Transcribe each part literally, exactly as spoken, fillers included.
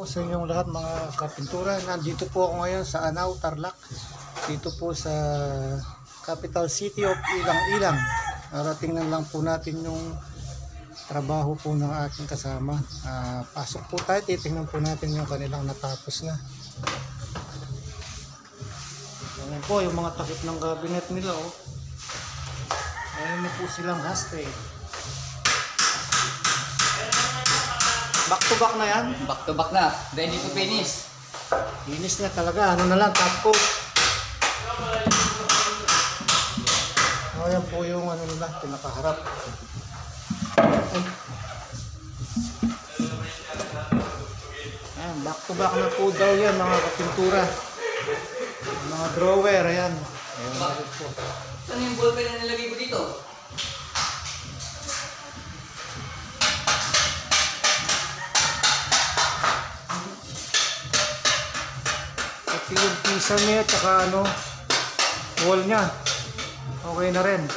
po sa inyong lahat mga kapintura. Nandito po ako ngayon sa Anao, Tarlac. Dito po sa capital city of Ilang-Ilang. Narating na lang po natin yung trabaho po ng aking kasama. Uh, pasok po tayo, titingnan po natin yung kanilang natapos na. Ayan po yung mga takip ng cabinet nila. Oh. Ayan na po silang haste. Back to back na yan? Back to back na. Ready to finish. Finish na talaga. Ano na lang, top coat. Ayan po yung ano nila, pinakaharap. Ayan, back to back na po daw yan mga kapintura. Mga drawer, ayan. Ayan na rin po. Saan yung ballpen na nilagay ko dito? Pati yung pisa niya, tsaka ano, wall niya. Okay na rin.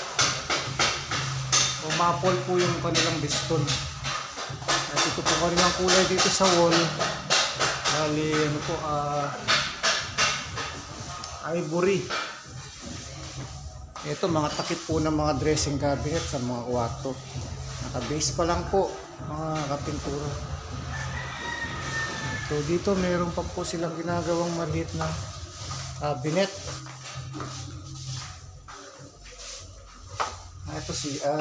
Umapol po yung kanilang piston. At ito po kanilang kulay dito sa wall. Bali, ano po, ah, uh, ivory. Ito, mga takip po ng mga dressing cabinet sa mga kwarto. Naka-base pa lang po, mga kapintura. So dito meron pa po silang ginagawang maliit na cabinet. Ah, ito C R.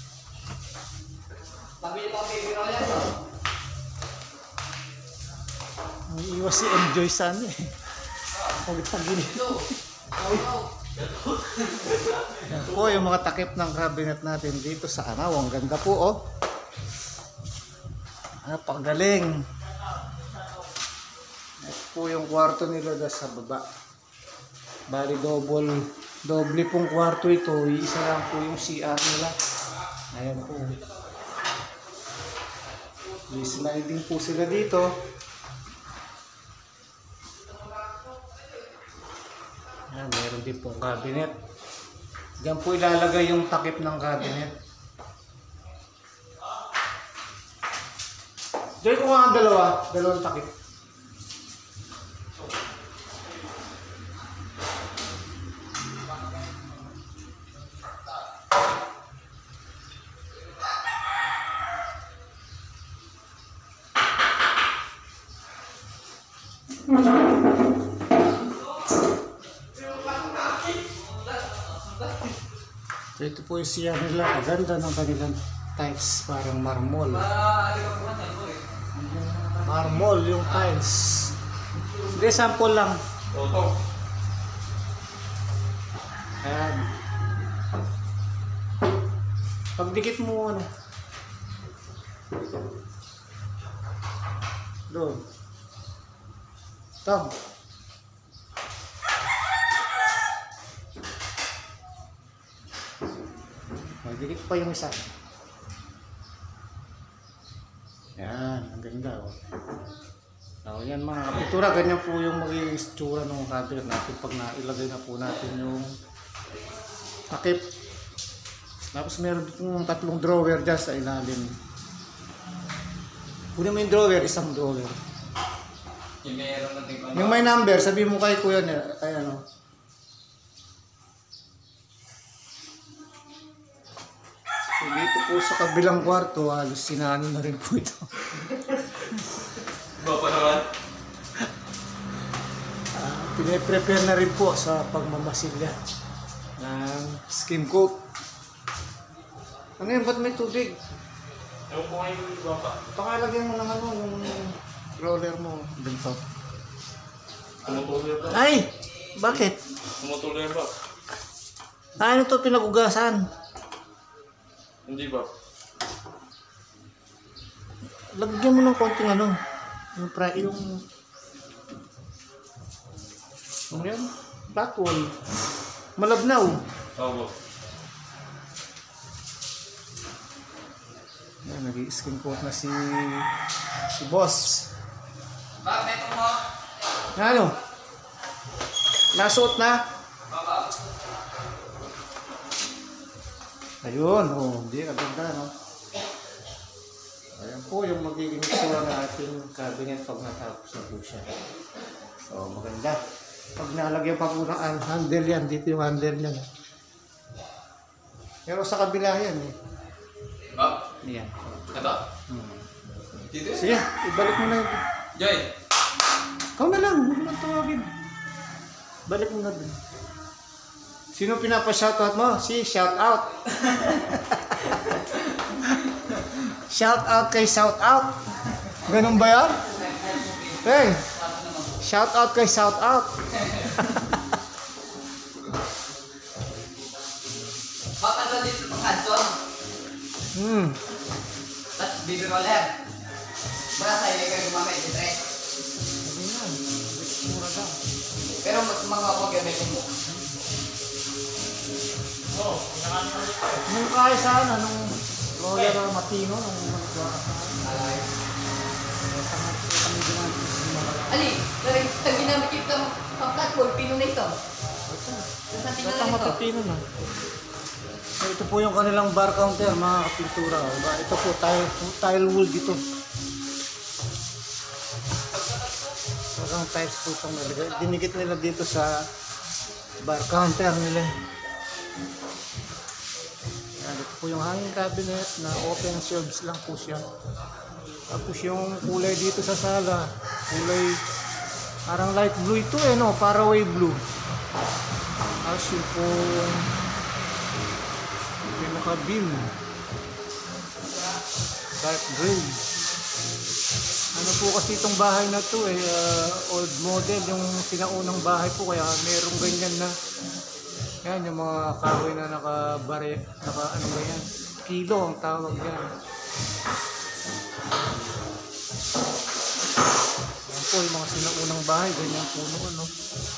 Pabili pa baby roll yan. Ang iwas si Enjoy San eh. Pag-pagili. Yan po yung mga takip ng cabinet natin dito sa Anao. Ang ganda po oh. Ah, pagaling. Ito po yung kwarto nila sa baba. Bali double, doble pong kwarto ito. Isa lang po yung C R nila. Ayan po. May sliding po sila dito. Ayan, meron din pong cabinet. Diyan po ilalagay yung takip ng cabinet. Diyan ko nga ang dalawa. Dalawang takip. So ito po yung siya nila, maganda ng kanilang tiles, parang marmol. Marmol yung tiles. Hindi, sample lang. Ayan. Pagdikit mo ano. Doon. Tab. Dikit pa yung isa. Yan, ang ganda oh. So, yan mga kapintura, ganyan po yung magiging itsura ng cabinet natin pag nailagay na po natin yung takip. Tapos meron ditong tatlong drawer dyan sa ilalim. Kunin mo yung drawer, isang drawer. Yung meron natin pa. Yung may number, sabi mo kay kuya niya, kay ano. So, dito po sa kabilang kwarto, halos sinano na rin po ito. Bapa naman? uh, Pine-prepare na rin po sa pagmamasilya ng skin coat. Ano yun? Ba't may tubig? Ewan ko nga yung bapa. Pakalagyan mo ng ano, yung roller mo. Dito. Tumutuloy ba? Ay! Bakit? Tumutuloy ba? Ah, ano to pinagugasan? Hindi ba? Lagyan mo ng konting ano. Yung pra yung ano yan? Flat wall. Malabnaw. Oo. Yan, nag-i-skin coat na si si boss. Ba, meto mo? Ano? Nasuot na? Baba. Ayun, oh, hindi, kaganda, no? Ayan po yung magiging itsura ng ating cabinet pag natapos na po siya. So maganda. Pag nalagyan pa po ng handle yan, dito yung handle niya. Pero sa kabila yan eh. Bob, Yan. ito. Hmm. Dito. Sige, ibalik mo na yun. Joy. Ikaw na lang, huwag mo nang tawagin. Balik mo na dun. Sino pinapa-shoutout mo? Si shoutout. Shoutout kay shoutout. Ganun ba yan? Hey, shoutout kay shoutout. Baka sa dito ng Hudson. Hmm. At baby roller. Para sa iyo kayo gumamit si Tre. Sabi nga, mura daw. Pero mas mga ako gamitin mo. Oh, pinakain mo ulit eh. Nung kaya sana, nung roller na matino, nung magagawa ka sana. Alay. Kami ginagawa sa mga Ali, pero yung ginamit yung pang pang platform, pino na ito. Tapos natin na Ba't lang ang ito. matipino na? So, ito po yung kanilang bar counter, mga kapintura. Diba? Ito po, tile, tile wool dito. Parang tiles po itong nalagay. Dinikit nila dito sa bar counter nila. Yan, ito po yung hanging cabinet na open shelves lang po siya. Tapos yung kulay dito sa sala, kulay parang light blue ito eh, no? Faraway blue. Tapos yung po pinaka-beam, dark gray. Ano po kasi itong bahay na to eh, uh, old model, yung sinaunang bahay po, kaya merong ganyan na, yan yung mga kahoy na nakabare, naka ano ba yan, kilo ang tawag yan. Yan po yung mga sinaunang bahay, ganyan po noon, no?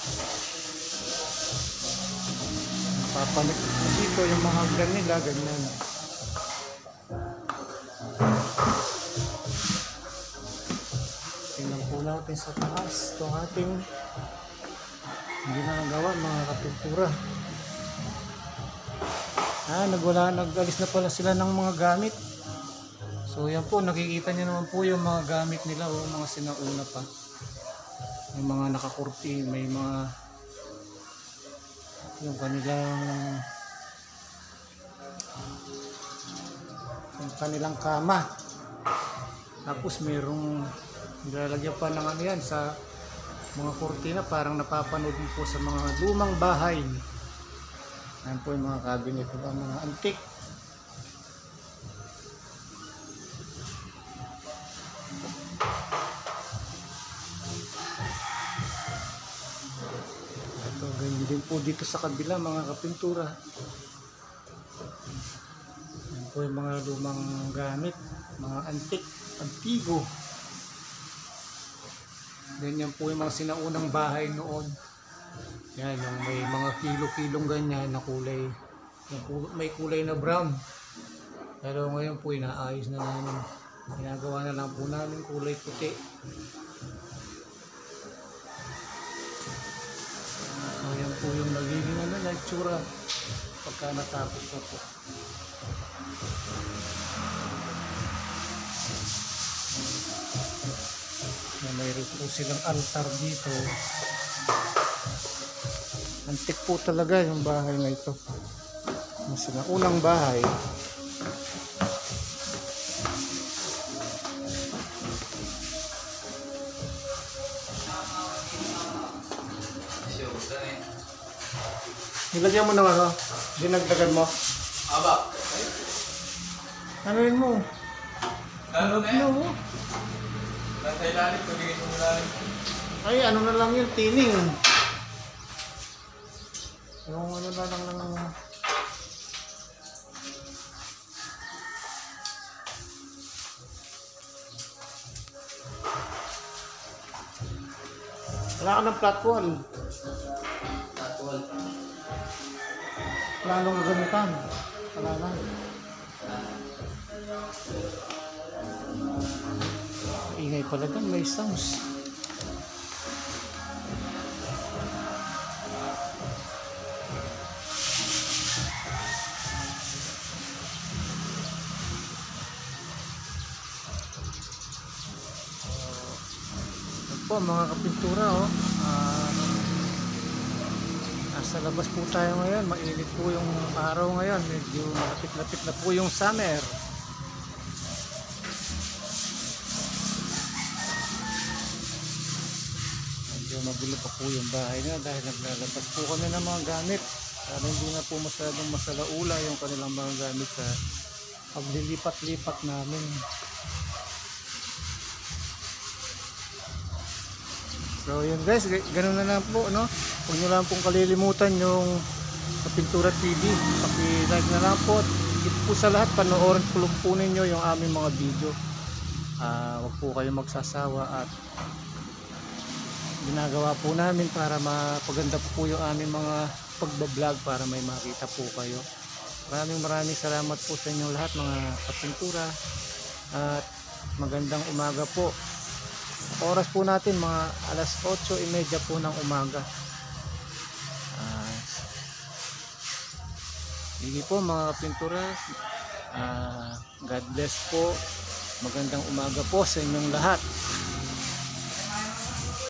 Papanik dito yung mga hagdan nila, ganyan. Tingnan po natin sa taas itong ating ginagawa, mga kapintura. Ah, nagwala, nag-alis na pala sila ng mga gamit. So yan po, nakikita niyo naman po yung mga gamit nila, o mga sinauna pa. May mga nakakurti, may mga yung kanilang yung kanilang kama. Tapos mayroong nilalagyan pa ng ano yan sa mga kurtina, parang napapanood mo po sa mga lumang bahay. Ayan po yung mga cabinet, diba? Mga antique. Ito, ganyan din po dito sa kabila, mga kapintura. Ayan po yung mga lumang gamit, mga antique, antigo. Ganyan po yung mga sinaunang bahay noon. Yan, yung may mga kilo-kilong ganyan na kulay, may kulay na brown. Pero ngayon po inaayos na namin. Ginagawa na lang po namin kulay puti. So yan po yung nagiging ano, na itsura pagka natapos na po. Na mayroon po silang altar dito. Antik po talaga yung bahay na ito. Yung sinaunang bahay. Nilagyan mo na ano? Dinagdagan mo? Aba. Ano yun mo? Ano na yan? mo? Nasa ilalim, pagiging mo ilalim. Ay, ano na lang yun? Tining. Yung ano na lang ng... Wala ka ng platform. Tatwal. Wala nang gamitan. Wala na. Ingay pala doon, may sounds. po mga kapintura, oh. Ah, nasa labas po tayo ngayon. Mainit po yung araw ngayon. Medyo malapit-lapit na po yung summer. Medyo magulo pa po yung bahay na dahil naglalabas po kami ng mga gamit. Para hindi na po masyadong masalaula yung kanilang mga gamit sa paglilipat-lipat namin. So yun guys, ganun na lang po, no? Huwag nyo lang pong kalilimutan yung Kapintura T V. Paki-like na lang po. Higit po sa lahat, panoorin po po ninyo yung aming mga video. Uh, huwag po kayong magsasawa at ginagawa po namin para mapaganda po, po yung aming mga pagbablog para may makita po kayo. Maraming maraming salamat po sa inyong lahat mga kapintura at magandang umaga po. Oras po natin mga alas otso trenta po ng umaga. Uh, sige po mga kapintura, uh, God bless po. Magandang umaga po sa inyong lahat.